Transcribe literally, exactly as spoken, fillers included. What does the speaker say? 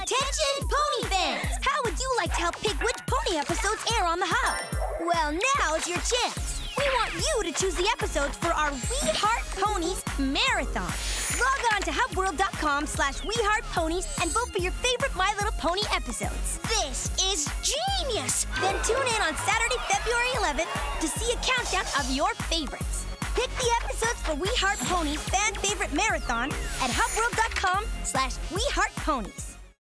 Attention, Pony fans! How would you like to help pick which Pony episodes air on the Hub? Well, now's your chance. We want you to choose the episodes for our We Heart Ponies Marathon. Log on to hubworld.com slash We Heart Ponies and vote for your favorite My Little Pony episodes. This is genius! Then tune in on Saturday, February eleventh to see a countdown of your favorites. Pick the episodes for We Heart Ponies Fan Favorite Marathon at hubworld.com slash We Heart Ponies.